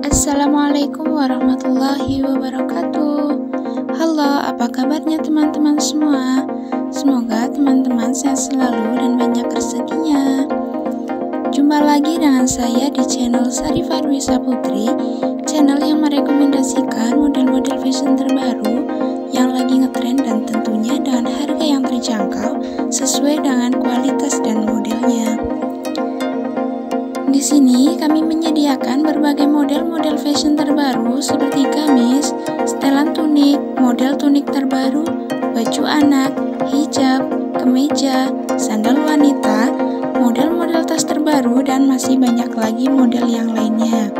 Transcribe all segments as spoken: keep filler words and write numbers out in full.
Assalamualaikum warahmatullahi wabarakatuh. Halo, apa kabarnya teman-teman semua? Semoga teman-teman sehat selalu dan banyak rezekinya. Jumpa lagi dengan saya di channel Sarifah Dwi-Sa Putri, channel yang merekomendasikan model-model fashion terbaru yang lagi ngetrend dan tentunya dengan harga yang terjangkau sesuai dengan kualitas dan modelnya. Di sini kami menyediakan berbagai model-model fashion terbaru seperti gamis, setelan tunik, model tunik terbaru, baju anak, hijab, kemeja, sandal wanita, model-model tas terbaru, dan masih banyak lagi model yang lainnya.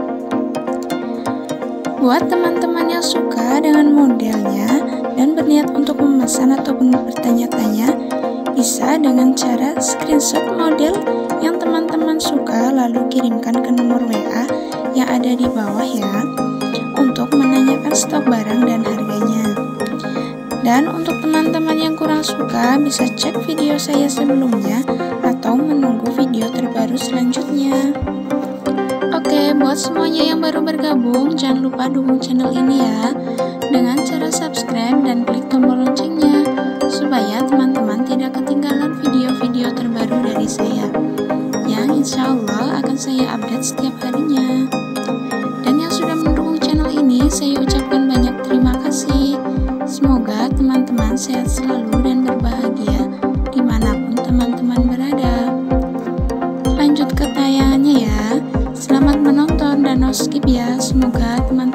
Buat teman-teman yang suka dengan modelnya dan berniat untuk memesan ataupun bertanya-tanya, bisa dengan cara screenshot model yang teman-teman suka lalu kirimkan ke nomor W A yang ada di bawah ya, untuk menanyakan stok barang dan harganya. Dan untuk teman-teman yang kurang suka bisa cek video saya sebelumnya atau menunggu video terbaru selanjutnya. Oke, buat semuanya yang baru bergabung, jangan lupa dukung channel ini ya dengan cara subscribe dan klik tombol loncengnya supaya teman-teman tidak ketinggalan video-video terbaru dari saya yang insya Allah akan saya update setiap harinya. Dan yang sudah mendukung channel ini, saya ucapkan banyak terima kasih. Semoga teman-teman sehat selalu dan berbahagia dimanapun teman-teman berada. Lanjut ke tayangannya ya. Selamat menonton dan no skip ya. Semoga teman-teman